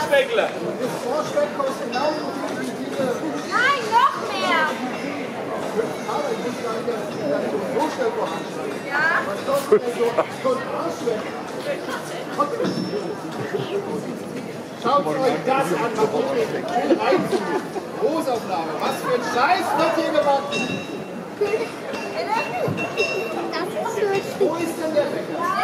Vorspeckler. Das Vorspeck kostet genauso viel wie diese. Nein, noch mehr. Aber ich muss sagen, dass so schnell vorhanden sein. Ja. Was kostet denn so ein Arschleck? Schaut euch das an, was hier reinzieht. Großaufnahme. Was für ein Scheiß wird hier gemacht? Das ist so. Wo ist denn der Bäcker?